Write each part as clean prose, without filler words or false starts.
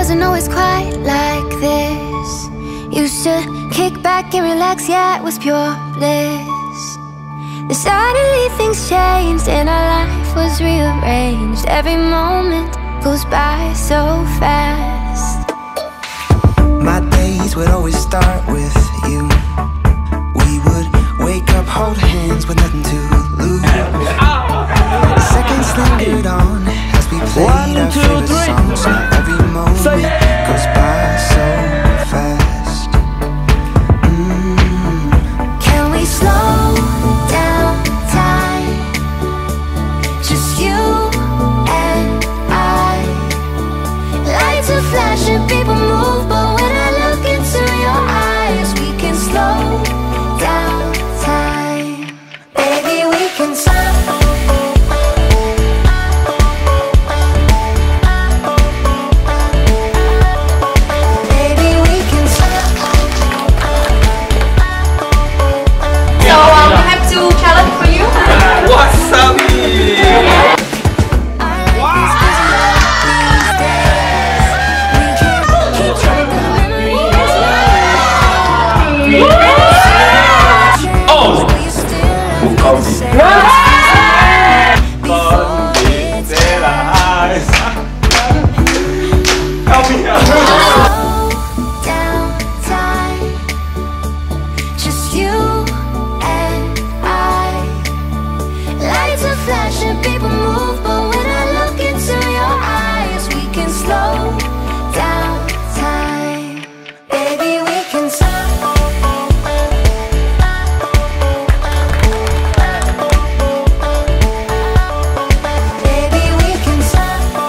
wasn't always quite like this. Used to kick back and relax, yeah, it was pure bliss. Then suddenly things changed and our life was rearranged. Every moment goes by so fast. My days would always start with you. We would wake up, hold hands with nothing to lose. Seconds lingered on as we played our favorite songs. Now every moment goes by so fast. Can we slow down time? Just you and I. Lights are flashing, people move, but when I look into your eyes, we can slow down time. Baby, we can slow. People move, but when I look into your eyes, we can slow down time. Baby, we can slow. Baby, we can slow.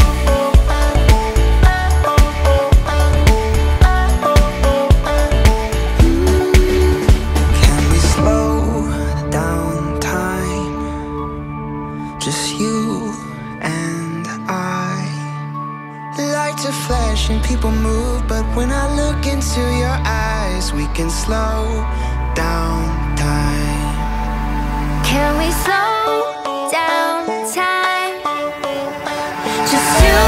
Can we slow down time? Just you and I. Lights are flashing, people move, but when I look into your eyes, we can slow down time. Can we slow down time? Just you